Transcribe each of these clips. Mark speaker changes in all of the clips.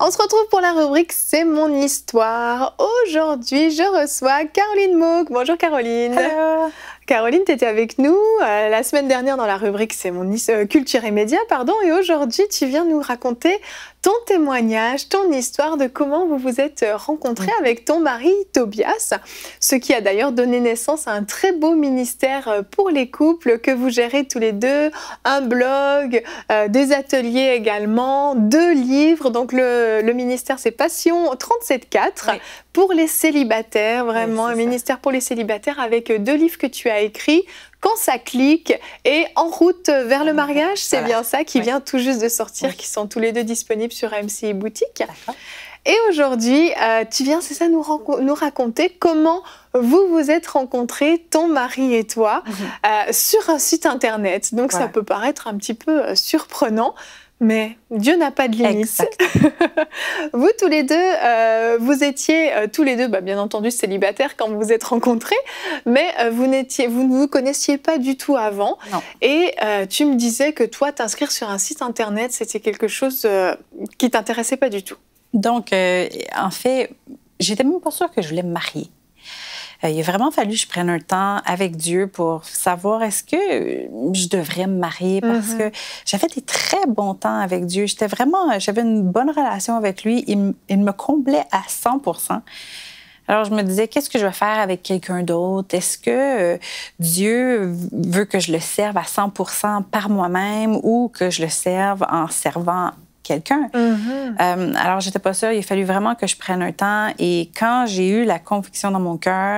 Speaker 1: On se retrouve pour la rubrique C'est mon histoire. Aujourd'hui, je reçois Caroline Mauck. Bonjour Caroline.
Speaker 2: Hello.
Speaker 1: Caroline, tu étais avec nous la semaine dernière dans la rubrique C'est mon culture et médias, pardon, et aujourd'hui, tu viens nous raconter ton témoignage, ton histoire de comment vous vous êtes rencontrés avec ton mari Tobias, ce qui a d'ailleurs donné naissance à un très beau ministère pour les couples que vous gérez tous les deux, un blog, des ateliers également, 2 livres. Donc le ministère, c'est Passion 37.4
Speaker 2: Oui.
Speaker 1: pour les célibataires, vraiment
Speaker 2: Oui,
Speaker 1: un
Speaker 2: ça.
Speaker 1: ministère pour les célibataires avec 2 livres que tu as écrits, Quand ça clique et En route vers le mariage, c'est
Speaker 2: Voilà.
Speaker 1: bien ça, qui
Speaker 2: Oui.
Speaker 1: vient tout juste de sortir,
Speaker 2: Oui.
Speaker 1: qui sont tous les 2 disponibles sur MCI Boutique.
Speaker 2: D'accord.
Speaker 1: Et aujourd'hui, tu viens, c'est ça, nous raconter comment vous vous êtes rencontrés, ton mari et toi, sur un site internet. Donc
Speaker 2: Voilà.
Speaker 1: ça peut paraître un petit peu surprenant, mais Dieu n'a pas de limite.
Speaker 2: Exact.
Speaker 1: Vous tous les deux, vous étiez tous les deux, bien entendu, célibataires quand vous vous êtes rencontrés, mais vous ne vous connaissiez pas du tout avant.
Speaker 2: Non.
Speaker 1: Et tu me disais que toi, t'inscrire sur un site internet, c'était quelque chose qui t'intéressait pas du tout.
Speaker 2: Donc, en fait, j'étais même pas sûre que je voulais me marier. Il a vraiment fallu que je prenne un temps avec Dieu pour savoir est-ce que je devrais me marier parce que j'avais des très bons temps avec Dieu. J'avais une bonne relation avec lui. Il me comblait à 100%. Alors, je me disais, qu'est-ce que je vais faire avec quelqu'un d'autre? Est-ce que Dieu veut que je le serve à 100% par moi-même ou que je le serve en servant quelqu'un? Alors, j'étais pas sûre. Il a fallu vraiment que je prenne un temps. Et quand j'ai eu la conviction dans mon cœur,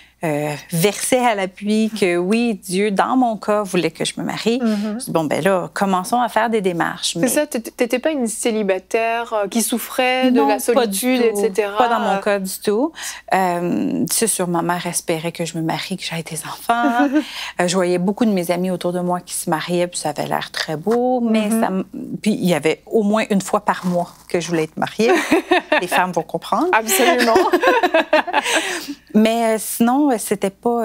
Speaker 2: versée à l'appui que oui, Dieu, dans mon cas, voulait que je me marie, je me suis dit, bon, ben là, commençons à faire des démarches.
Speaker 1: C'est ça, t'étais pas une célibataire qui souffrait de
Speaker 2: Non,
Speaker 1: la solitude,
Speaker 2: pas du tout.
Speaker 1: etc.
Speaker 2: Pas dans mon cas du tout. C'est sûr, ma mère espérait que je me marie, que j'aie des enfants. Je voyais beaucoup de mes amis autour de moi qui se mariaient, puis ça avait l'air très beau. Mais puis il y avait au moins une fois par mois que je voulais être mariée. Les femmes vont comprendre.
Speaker 1: Absolument.
Speaker 2: Mais sinon, c'était pas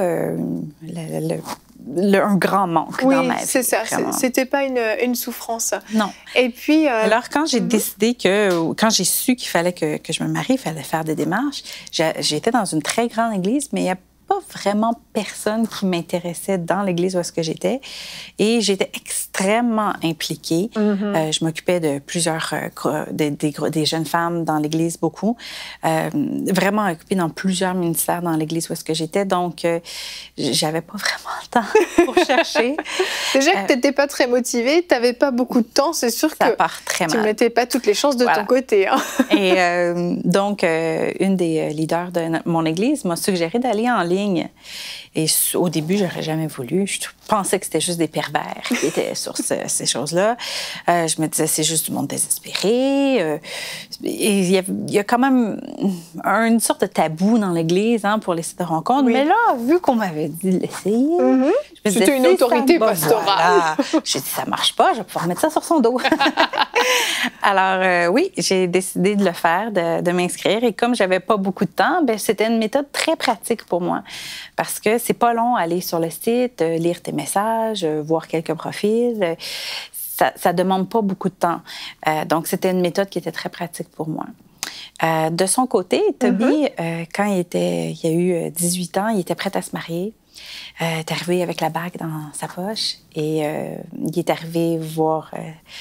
Speaker 2: un grand manque dans ma vie.
Speaker 1: Oui, c'est ça. C'était pas une souffrance.
Speaker 2: Non.
Speaker 1: Et puis...
Speaker 2: Alors, quand j'ai décidé quand j'ai su qu'il fallait que je me marie, il fallait faire des démarches, j'étais dans une très grande église, mais il n'y a pas vraiment personne qui m'intéressait dans l'église où est-ce que j'étais. Et j'étais extrêmement impliquée. Je m'occupais de plusieurs... des jeunes femmes dans l'église, beaucoup. Vraiment occupée dans plusieurs ministères dans l'église où est-ce que j'étais. Donc, j'avais pas vraiment le temps pour chercher.
Speaker 1: Déjà que tu n'étais pas très motivée, tu n'avais pas beaucoup de temps, c'est sûr
Speaker 2: ça
Speaker 1: que
Speaker 2: part très
Speaker 1: tu ne
Speaker 2: mal.
Speaker 1: mettais pas toutes les chances de ton côté. Hein.
Speaker 2: Et donc, une des leaders de mon église m'a suggéré d'aller en ligne. Et au début, j'aurais jamais voulu. Je pensais que c'était juste des pervers qui étaient sur ces choses-là. Je me disais, c'est juste du monde désespéré. Et il y a quand même une sorte de tabou dans l'Église pour les sites de rencontres.
Speaker 1: Oui.
Speaker 2: Mais là, vu qu'on m'avait dit de l'essayer, je me disais,
Speaker 1: c'était une autorité pastorale.
Speaker 2: Voilà. J'ai dit, ça marche pas, je vais pouvoir mettre ça sur son dos. Alors, oui, j'ai décidé de le faire, de m'inscrire. Et comme j'avais pas beaucoup de temps, c'était une méthode très pratique pour moi. Parce que c'est pas long aller sur le site, lire tes messages, voir quelques profils. Ça demande pas beaucoup de temps. Donc, c'était une méthode qui était très pratique pour moi. De son côté, Toby, quand il a eu 18 ans, il était prêt à se marier. Il est arrivé avec la bague dans sa poche et il est arrivé voir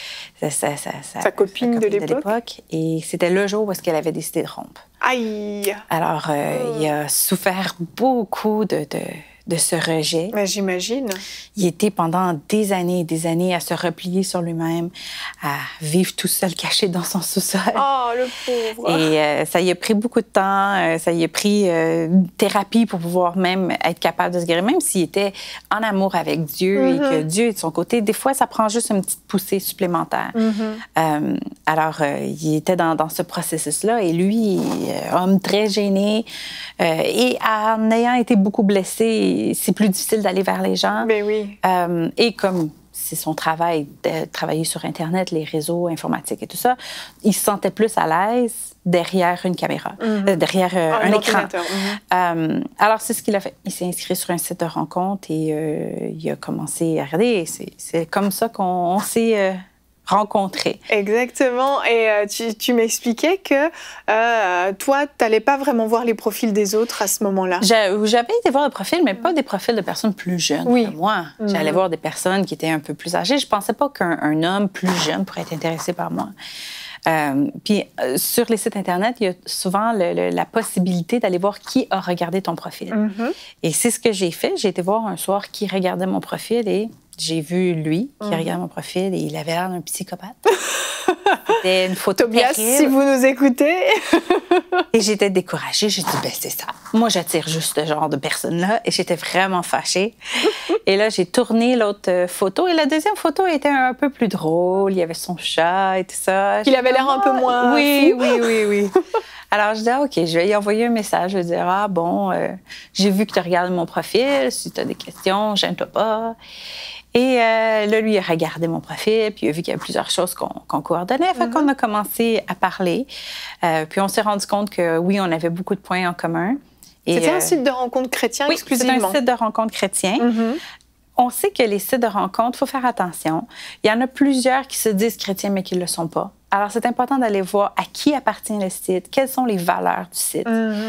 Speaker 2: sa copine de l'époque. Et c'était le jour où est-ce qu'elle avait décidé de rompre.
Speaker 1: Aïe!
Speaker 2: Alors, il a souffert beaucoup de ce rejet.
Speaker 1: Ben, j'imagine.
Speaker 2: Il était pendant des années et des années à se replier sur lui-même, à vivre tout seul, caché dans son sous-sol.
Speaker 1: Oh, le pauvre!
Speaker 2: Et ça y a pris beaucoup de temps, ça y a pris une thérapie pour pouvoir même être capable de se guérir, même s'il était en amour avec Dieu et que Dieu est de son côté. Des fois, ça prend juste une petite poussée supplémentaire. Alors, il était dans ce processus-là et lui, homme très gêné et en ayant été beaucoup blessé, c'est plus difficile d'aller vers les gens.
Speaker 1: Mais oui.
Speaker 2: Et comme c'est son travail de travailler sur Internet, les réseaux informatiques et tout ça, il se sentait plus à l'aise derrière une caméra, derrière un écran. Alors, c'est ce qu'il a fait. Il s'est inscrit sur un site de rencontre et il a commencé à regarder. C'est comme ça qu'on s'est rencontrer.
Speaker 1: Exactement. Et tu m'expliquais que toi, tu n'allais pas vraiment voir les profils des autres à ce moment-là.
Speaker 2: J'avais été voir des profils, mais pas des profils de personnes plus jeunes que moi. J'allais voir des personnes qui étaient un peu plus âgées. Je ne pensais pas qu'un homme plus jeune pourrait être intéressé par moi. Puis sur les sites Internet, il y a souvent la possibilité d'aller voir qui a regardé ton profil. Et c'est ce que j'ai fait. J'ai été voir un soir qui regardait mon profil et j'ai vu lui qui regardait mon profil et il avait l'air d'un psychopathe. C'était une photo
Speaker 1: Tobias,
Speaker 2: terrible.
Speaker 1: si vous nous écoutez.
Speaker 2: Et j'étais découragée. J'ai dit, ben c'est ça. Moi, j'attire juste ce genre de personne-là. Et j'étais vraiment fâchée. Et là, j'ai tourné l'autre photo. Et la deuxième photo était un peu plus drôle. Il y avait son chat et tout ça.
Speaker 1: Il avait l'air un peu moins
Speaker 2: Oui,
Speaker 1: fou.
Speaker 2: oui. Alors, je dis, OK, je vais y envoyer un message. Je vais dire, j'ai vu que tu regardes mon profil. Si tu as des questions, gêne-toi pas. Et là, lui, il a regardé mon profil, puis il a vu qu'il y avait plusieurs choses qu'on coordonnait. Fait qu'on a commencé à parler. Puis on s'est rendu compte que, oui, on avait beaucoup de points en commun.
Speaker 1: C'était un site de rencontres chrétien exclusivement?
Speaker 2: Oui, c'est un site de rencontres chrétien. On sait que les sites de rencontres, il faut faire attention. Il y en a plusieurs qui se disent chrétiens, mais qui ne le sont pas. Alors, c'est important d'aller voir à qui appartient le site, quelles sont les valeurs du site.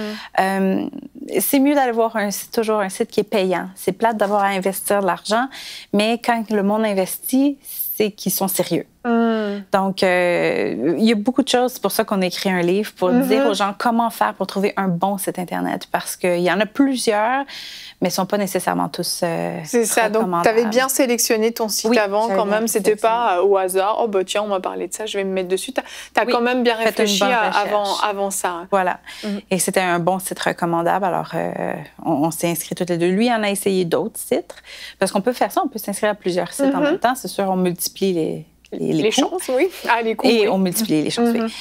Speaker 2: C'est mieux d'aller voir toujours un site qui est payant. C'est plate d'avoir à investir de l'argent, mais quand le monde investit, c'est qu'ils sont sérieux. Donc, il y a beaucoup de choses. C'est pour ça qu'on a écrit un livre, pour dire aux gens comment faire pour trouver un bon site Internet. Parce qu'il y en a plusieurs, mais ils ne sont pas nécessairement tous
Speaker 1: c'est ça. Donc, tu avais bien sélectionné ton site avant quand même. C'était pas au hasard. Oh, bah tiens, on m'a parlé de ça, je vais me mettre dessus. Tu as quand même bien réfléchi avant ça.
Speaker 2: Voilà. Et c'était un bon site recommandable. Alors, on s'est inscrits toutes les deux. Lui, il en a essayé d'autres sites. Parce qu'on peut faire ça, on peut s'inscrire à plusieurs sites en même temps. C'est sûr, on multiplie les
Speaker 1: chances, oui. Les coûts,
Speaker 2: et on multiplie les chances, oui.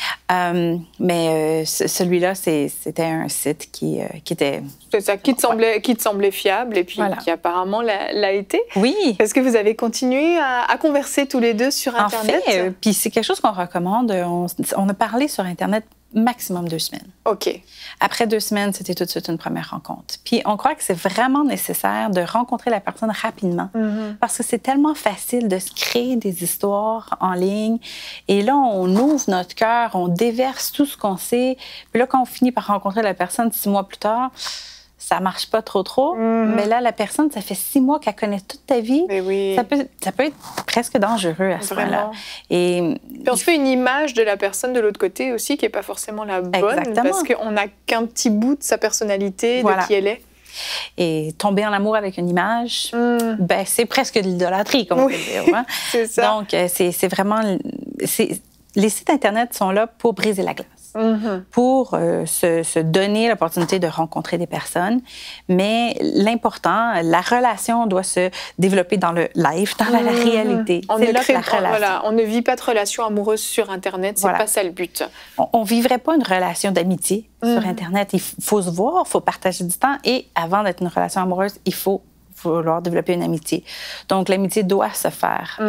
Speaker 2: Mais celui-là, c'était un site qui était...
Speaker 1: C'est ça, qui te semblait fiable et puis qui apparemment l'a été.
Speaker 2: Oui.
Speaker 1: Est-ce que vous avez continué à converser tous les deux sur Internet?
Speaker 2: En fait, puis c'est quelque chose qu'on recommande. On a parlé sur Internet maximum 2 semaines.
Speaker 1: OK.
Speaker 2: Après 2 semaines, c'était tout de suite une première rencontre. Puis on croit que c'est vraiment nécessaire de rencontrer la personne rapidement parce que c'est tellement facile de se créer des histoires en ligne. Et là, on ouvre notre cœur, on déverse tout ce qu'on sait. Puis là, quand on finit par rencontrer la personne 6 mois plus tard, ça marche pas trop. Mais là, la personne, ça fait 6 mois qu'elle connaît toute ta vie.
Speaker 1: Mais oui.
Speaker 2: Ça peut être presque dangereux à ce moment-là.
Speaker 1: Et puis on se fait une image de la personne de l'autre côté aussi qui n'est pas forcément la bonne.
Speaker 2: Exactement.
Speaker 1: Parce qu'on n'a qu'un petit bout de sa personnalité, de qui elle est.
Speaker 2: Et tomber en amour avec une image, ben, c'est presque de l'idolâtrie, comme on peut dire. Hein?
Speaker 1: C'est ça.
Speaker 2: Donc, c'est vraiment... Les sites Internet sont là pour briser la glace. Pour se donner l'opportunité de rencontrer des personnes. Mais l'important, la relation doit se développer dans le live, dans la réalité.
Speaker 1: C'est là que la relation... Voilà, on ne vit pas de relation amoureuse sur Internet, c'est pas ça le but.
Speaker 2: On ne vivrait pas une relation d'amitié sur Internet. Il faut se voir, il faut partager du temps et avant d'être une relation amoureuse, il faut vouloir développer une amitié. Donc, l'amitié doit se faire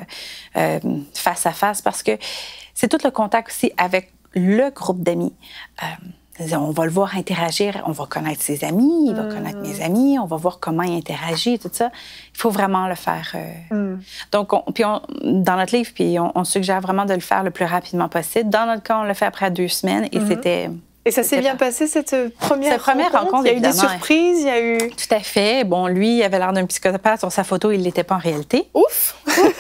Speaker 2: face à face parce que c'est tout le contact aussi avec le groupe d'amis. On va le voir interagir, on va connaître ses amis, il va connaître mes amis, on va voir comment il interagit, tout ça. Il faut vraiment le faire. Donc, dans notre livre, puis on suggère vraiment de le faire le plus rapidement possible. Dans notre cas, on l'a fait après 2 semaines et c'était...
Speaker 1: Et ça s'est bien passé, cette première rencontre? Il y a eu des surprises, il y a eu...
Speaker 2: Tout à fait. Bon, lui, il avait l'air d'un psychopathe. Sur sa photo, il ne l'était pas en réalité.
Speaker 1: Ouf!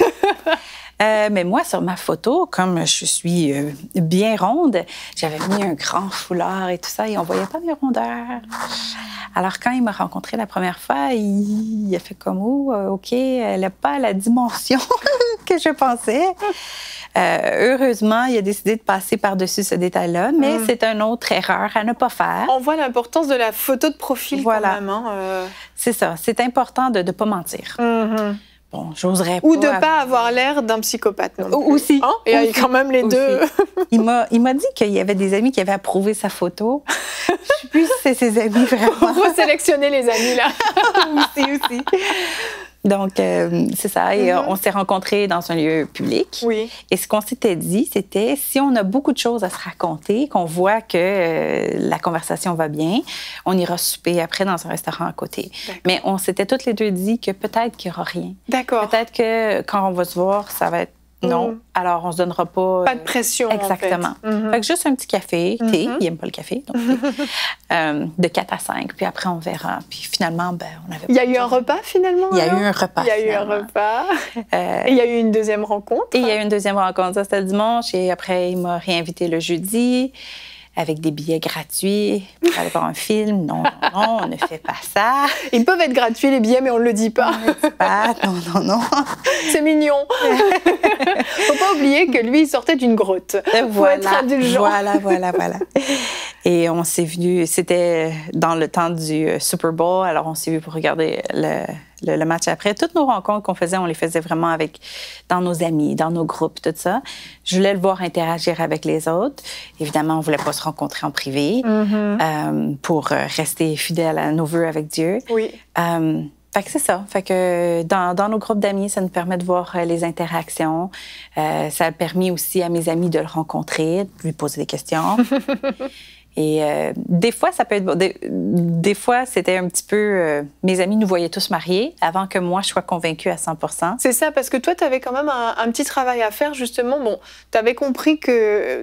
Speaker 2: Mais moi, sur ma photo, comme je suis bien ronde, j'avais mis un grand foulard et tout ça, et on ne voyait pas mes rondeurs. Alors, quand il m'a rencontrée la première fois, il a fait comme « Oh, OK, elle n'a pas la dimension que je pensais. » Heureusement, il a décidé de passer par-dessus ce détail-là, mais c'est une autre erreur à ne pas faire.
Speaker 1: On voit l'importance de la photo de profil quand même.
Speaker 2: C'est ça. C'est important de ne pas mentir. Bon, j'oserais pas...
Speaker 1: Ou de ne pas avoir l'air d'un psychopathe non plus.
Speaker 2: Aussi.
Speaker 1: Hein? Il y a quand même les deux.
Speaker 2: Il m'a dit qu'il y avait des amis qui avaient approuvé sa photo. Je ne sais plus si c'est ses amis, vraiment.
Speaker 1: Il faut sélectionner les amis, là.
Speaker 2: aussi. Donc, c'est ça. Et on s'est rencontrés dans un lieu public.
Speaker 1: Oui.
Speaker 2: Et ce qu'on s'était dit, c'était si on a beaucoup de choses à se raconter, qu'on voit que la conversation va bien, on ira souper après dans un restaurant à côté. Mais on s'était toutes les deux dit que peut-être qu'il n'y aura rien.
Speaker 1: D'accord.
Speaker 2: Peut-être que quand on va se voir, ça va être Non. Alors, on se donnera pas...
Speaker 1: Pas de pression,
Speaker 2: exactement.
Speaker 1: En fait.
Speaker 2: Fait que juste un petit café, thé. Il n'aime pas le café, donc de 4 à 5. Puis après, on verra. Puis finalement, on avait...
Speaker 1: Il y a eu un repas, finalement?
Speaker 2: Il y a eu un repas,
Speaker 1: Il y a eu un repas. Et il y a eu une deuxième rencontre?
Speaker 2: Et il y a eu une deuxième rencontre. Ça, c'était le dimanche. Et après, il m'a réinvité le jeudi avec des billets gratuits pour aller voir un film. Non, on ne fait pas ça.
Speaker 1: Ils peuvent être gratuits, les billets, mais on ne le dit pas.
Speaker 2: On ne le dit pas. Non.
Speaker 1: C'est mignon. Faut pas oublier que lui, il sortait d'une grotte. Faut être indulgent.
Speaker 2: Voilà. Et on s'est vus, c'était dans le temps du Super Bowl, alors on s'est vus pour regarder le match après. Toutes nos rencontres qu'on faisait, on les faisait vraiment dans nos amis, dans nos groupes, tout ça. Je voulais le voir interagir avec les autres. Évidemment, on ne voulait pas se rencontrer en privé pour rester fidèles à nos vœux avec Dieu.
Speaker 1: Oui.
Speaker 2: Fait que c'est ça. Fait que dans nos groupes d'amis, ça nous permet de voir les interactions. Ça a permis aussi à mes amis de le rencontrer, de lui poser des questions. Et des fois, ça peut être... Des fois, c'était un petit peu... mes amis nous voyaient tous mariés avant que moi, je sois convaincue à 100%.
Speaker 1: C'est ça, parce que toi, tu avais quand même un petit travail à faire, justement. Bon, tu avais compris que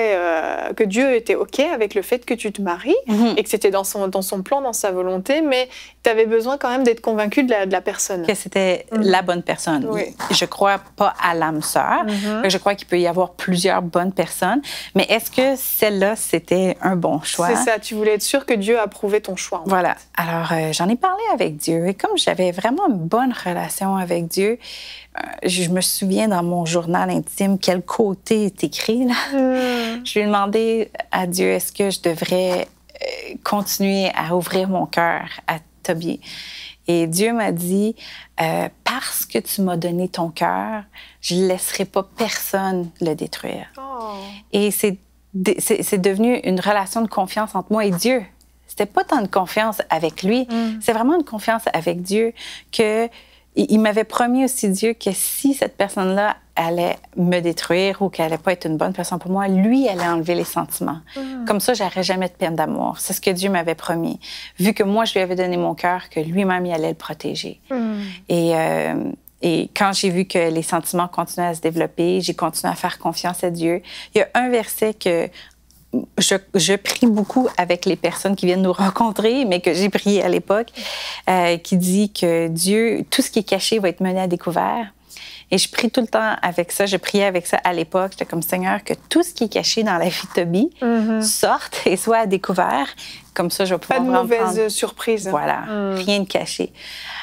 Speaker 1: Dieu était OK avec le fait que tu te maries et que c'était dans son plan, dans sa volonté, mais tu avais besoin quand même d'être convaincue de la personne.
Speaker 2: Que c'était la bonne personne.
Speaker 1: Oui.
Speaker 2: Je crois pas à l'âme sœur. Je crois qu'il peut y avoir plusieurs bonnes personnes, mais est-ce que celle-là, c'était un bon choix?
Speaker 1: C'est ça, tu voulais être sûre que Dieu approuvait ton choix.
Speaker 2: Voilà. Alors, j'en ai parlé avec Dieu. Et comme j'avais vraiment une bonne relation avec Dieu, je me souviens dans mon journal intime quel côté est écrit, là. Je lui ai demandé à Dieu, est-ce que je devrais continuer à ouvrir mon cœur à Toby? Et Dieu m'a dit, parce que tu m'as donné ton cœur, je ne laisserai pas personne le détruire. Oh. Et c'est devenu une relation de confiance entre moi et Dieu. C'était pas tant de confiance avec lui, c'est vraiment une confiance avec Dieu que il m'avait promis aussi, Dieu, que si cette personne-là allait me détruire ou qu'elle allait pas être une bonne personne pour moi, lui allait enlever les sentiments. Comme ça, j'aurais jamais de peine d'amour. C'est ce que Dieu m'avait promis. Vu que moi, je lui avais donné mon cœur, que lui-même, il allait le protéger. Et quand j'ai vu que les sentiments continuaient à se développer, j'ai continué à faire confiance à Dieu. Il y a un verset que je prie beaucoup avec les personnes qui viennent nous rencontrer, mais que j'ai prié à l'époque, qui dit que Dieu, tout ce qui est caché va être mené à découvert. Et je prie tout le temps avec ça. Je priais avec ça à l'époque. J'étais comme, Seigneur, que tout ce qui est caché dans la vie de Toby sorte et soit à découvert. Comme ça, je vais pouvoir
Speaker 1: pas de mauvaise surprise.
Speaker 2: Voilà, rien de caché.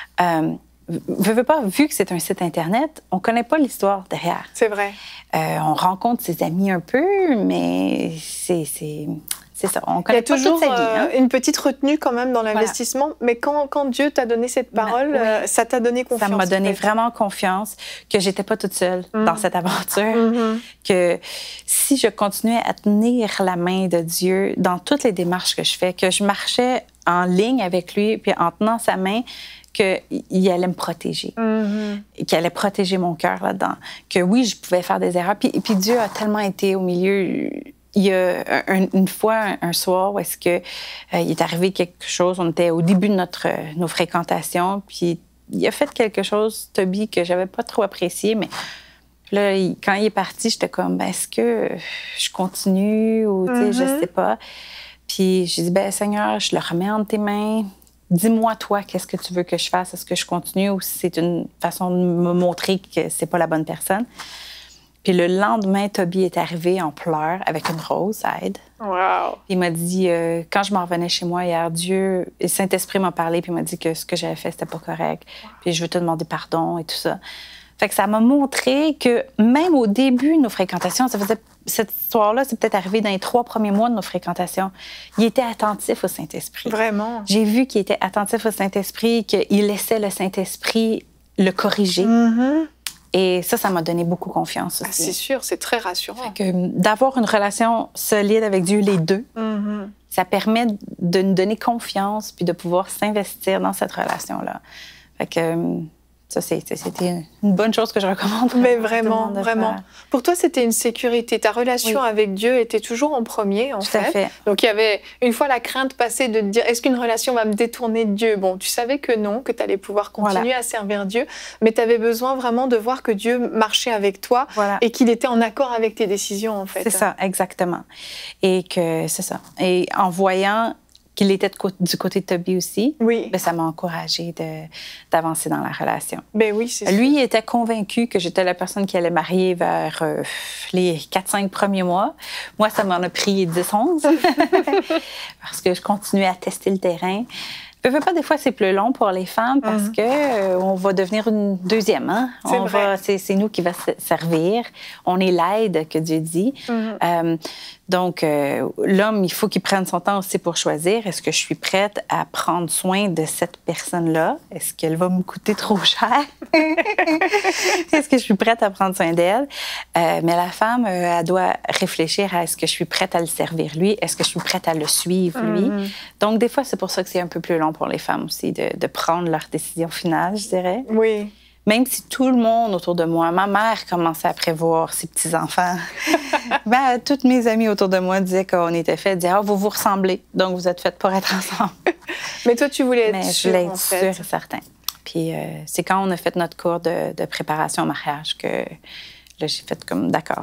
Speaker 2: Veux pas, vu que c'est un site Internet, on connaît pas l'histoire derrière.
Speaker 1: C'est vrai.
Speaker 2: On rencontre ses amis un peu, mais c'est ça. On connaît pas
Speaker 1: toujours
Speaker 2: toute sa vie, hein?
Speaker 1: Une petite retenue quand même dans l'investissement. Voilà. Mais quand Dieu t'a donné cette parole, ça t'a donné confiance.
Speaker 2: Ça m'a donné vraiment confiance que j'étais pas toute seule dans cette aventure. Que si je continuais à tenir la main de Dieu dans toutes les démarches que je fais, que je marchais en ligne avec lui, puis en tenant sa main, qu'il allait me protéger, qu'il allait protéger mon cœur là-dedans, que oui, je pouvais faire des erreurs. Puis Dieu a tellement été au milieu. Il y a une fois, un soir, où est-ce que il est arrivé quelque chose, on était au début de nos fréquentations, puis il a fait quelque chose, Toby, que j'avais pas trop apprécié, mais là, quand il est parti, j'étais comme, est-ce que je continue ou, tu sais, je sais pas. Puis j'ai dit, Seigneur, je le remets entre tes mains. Dis-moi, toi, qu'est-ce que tu veux que je fasse? Est-ce que je continue ou si c'est une façon de me montrer que c'est pas la bonne personne? Puis le lendemain, Toby est arrivé en pleurs avec une rose, aide.
Speaker 1: Wow!
Speaker 2: Il m'a dit, quand je m'en revenais chez moi hier, Dieu, le Saint-Esprit m'a parlé puis il m'a dit que ce que j'avais fait, c'était pas correct. Wow. Puis je veux te demander pardon et tout ça. Fait que ça m'a montré que même au début de nos fréquentations, ça faisait cette histoire-là, c'est peut-être arrivé dans les 3 premiers mois de nos fréquentations, il était attentif au Saint-Esprit.
Speaker 1: Vraiment? J'ai
Speaker 2: vu qu'il était attentif au Saint-Esprit, qu'il laissait le Saint-Esprit le corriger. Et ça m'a donné beaucoup confiance aussi.
Speaker 1: C'est sûr, c'est très rassurant.
Speaker 2: Fait que d'avoir une relation solide avec Dieu, les deux, ça permet de nous donner confiance puis de pouvoir s'investir dans cette relation-là. Fait que Ça, c'était une bonne chose que je recommande.
Speaker 1: Mais vraiment, vraiment. Pour toi, c'était une sécurité. Ta relation avec Dieu était toujours en premier, en fait.
Speaker 2: Tout à fait.
Speaker 1: Donc, il y avait une fois la crainte passée de te dire, est-ce qu'une relation va me détourner de Dieu? Bon, tu savais que non, que tu allais pouvoir continuer à servir Dieu, mais tu avais besoin vraiment de voir que Dieu marchait avec toi et qu'il était en accord avec tes décisions, en fait.
Speaker 2: C'est ça, exactement. Et que c'est ça. Et en voyant qu'il était du côté de Toby aussi, ben, ça m'a encouragée d'avancer dans la relation.
Speaker 1: Ben oui, c'est
Speaker 2: Lui, il était convaincu que j'étais la personne qui allait marier vers les 4-5 premiers mois. Moi, ça m'en a pris 10-11 parce que je continuais à tester le terrain. Pas, des fois, c'est plus long pour les femmes parce que on va devenir une deuxième. Hein? C'est nous qui va servir. On est l'aide que Dieu dit. Donc, l'homme, il faut qu'il prenne son temps aussi pour choisir. Est-ce que je suis prête à prendre soin de cette personne-là? Est-ce qu'elle va me coûter trop cher? Est-ce que je suis prête à prendre soin d'elle? Mais la femme, elle doit réfléchir à est-ce que je suis prête à le servir, lui? Est-ce que je suis prête à le suivre, lui? Donc, des fois, c'est pour ça que c'est un peu plus long pour les femmes aussi de prendre leur décision finale, je dirais.
Speaker 1: Oui.
Speaker 2: Même si tout le monde autour de moi, ma mère commençait à prévoir ses petits-enfants, ben, toutes mes amies autour de moi disaient qu'on était fait, disaient « Ah, vous vous ressemblez, donc vous êtes faites pour être ensemble. »
Speaker 1: Mais toi, tu voulais être
Speaker 2: sûre, je voulais être sûre et certain. Puis c'est quand on a fait notre cours de préparation au mariage que là, j'ai fait comme « D'accord,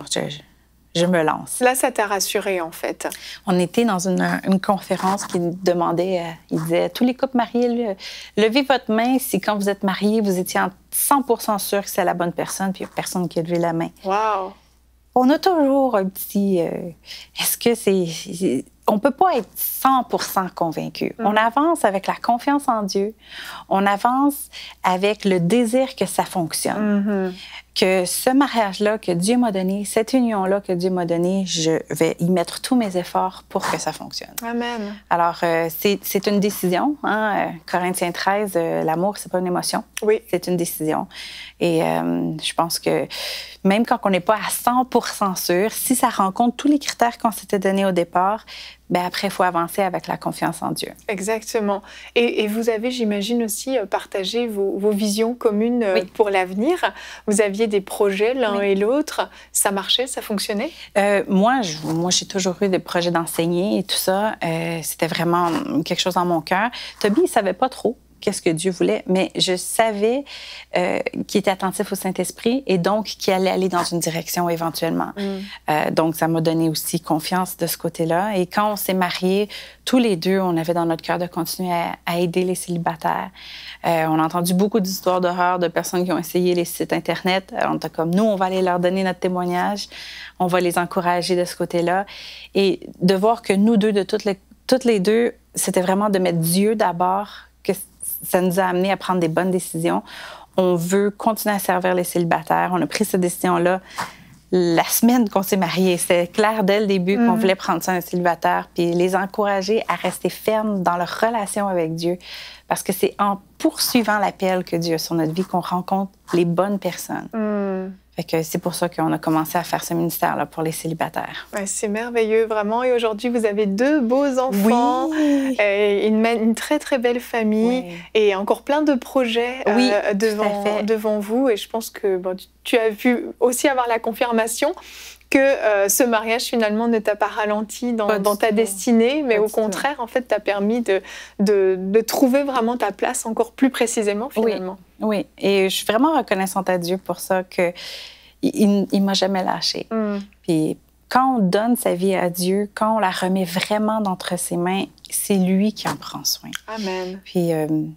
Speaker 2: je me lance. »
Speaker 1: Là, ça t'a rassurée, en fait.
Speaker 2: On était dans une conférence qui demandait, il disait, tous les couples mariés, levez votre main si quand vous êtes mariés, vous étiez 100% sûr que c'est la bonne personne, puis il n'y a personne qui a levé la main.
Speaker 1: Wow!
Speaker 2: On a toujours un petit... est-ce que c'est... On ne peut pas être 100% convaincu. On avance avec la confiance en Dieu. On avance avec le désir que ça fonctionne. Que ce mariage-là que Dieu m'a donné, cette union-là que Dieu m'a donnée, je vais y mettre tous mes efforts pour que ça fonctionne.
Speaker 1: Amen.
Speaker 2: Alors, c'est une décision. Hein? Corinthiens 13, l'amour, c'est pas une émotion.
Speaker 1: Oui.
Speaker 2: C'est une décision. Et je pense que même quand on n'est pas à 100% sûr, si ça rencontre tous les critères qu'on s'était donnés au départ, ben après, il faut avancer avec la confiance en Dieu.
Speaker 1: Exactement. Et vous avez, j'imagine, aussi partagé vos visions communes pour l'avenir. Vous aviez des projets l'un et l'autre. Ça marchait, ça fonctionnait?
Speaker 2: Moi, j'ai toujours eu des projets d'enseigner et tout ça. C'était vraiment quelque chose dans mon cœur. Toby, il ne savait pas trop qu'est-ce que Dieu voulait, mais je savais qu'il était attentif au Saint-Esprit et donc qu'il allait aller dans une direction éventuellement. Donc, ça m'a donné aussi confiance de ce côté-là. Et quand on s'est mariés, tous les deux, on avait dans notre cœur de continuer à aider les célibataires. On a entendu beaucoup d'histoires d'horreur de personnes qui ont essayé les sites Internet. On était comme, nous, on va aller leur donner notre témoignage. On va les encourager de ce côté-là. Et de voir que nous deux, toutes les deux, c'était vraiment de mettre Dieu d'abord, que ça nous a amené à prendre des bonnes décisions. On veut continuer à servir les célibataires. On a pris cette décision-là la semaine qu'on s'est mariés. C'était clair dès le début qu'on voulait prendre soin des célibataires puis les encourager à rester fermes dans leur relation avec Dieu. Parce que c'est en poursuivant l'appel que Dieu a sur notre vie qu'on rencontre les bonnes personnes. Fait que c'est pour ça qu'on a commencé à faire ce ministère-là pour les célibataires.
Speaker 1: Ouais, c'est merveilleux, vraiment. Et aujourd'hui, vous avez 2 beaux enfants, une très, très belle famille et encore plein de projets devant vous. Et je pense que tu as pu aussi avoir la confirmation que ce mariage, finalement, ne t'a pas ralenti dans ta destinée, mais au contraire, en fait, t'a permis de trouver vraiment ta place encore plus précisément, finalement.
Speaker 2: Oui, et je suis vraiment reconnaissante à Dieu pour ça, qu'il ne m'a jamais lâchée. Puis quand on donne sa vie à Dieu, quand on la remet vraiment d'entre ses mains, c'est lui qui en prend soin.
Speaker 1: Amen.
Speaker 2: Puis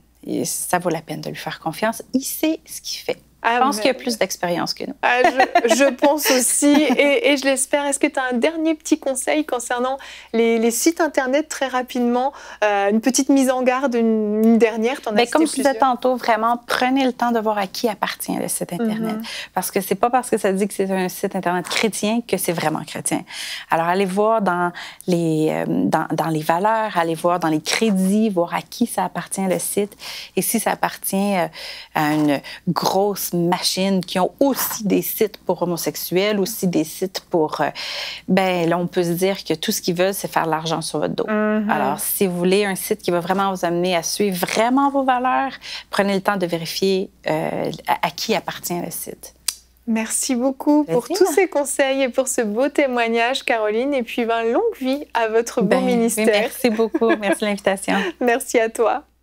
Speaker 2: ça vaut la peine de lui faire confiance. Il sait ce qu'il fait. Je pense qu'il y a plus d'expérience que nous.
Speaker 1: Je pense aussi, et je l'espère. Est-ce que tu as un dernier petit conseil concernant les sites Internet, très rapidement? Une petite mise en garde, une dernière?
Speaker 2: Comme je disais tantôt, vraiment, prenez le temps de voir à qui appartient le site Internet. Parce que c'est pas parce que ça dit que c'est un site Internet chrétien que c'est vraiment chrétien. Alors, allez voir dans les valeurs, allez voir dans les crédits, voir à qui ça appartient le site. Et si ça appartient à une grosse machines qui ont aussi des sites pour homosexuels, aussi des sites pour... ben là, on peut se dire que tout ce qu'ils veulent, c'est faire de l'argent sur votre dos. Alors, si vous voulez un site qui va vraiment vous amener à suivre vraiment vos valeurs, prenez le temps de vérifier à qui appartient le site.
Speaker 1: Merci beaucoup pour tous ces conseils et pour ce beau témoignage, Caroline. Et puis, longue vie à votre beau ministère.
Speaker 2: Merci beaucoup. Merci de l'invitation.
Speaker 1: Merci à toi.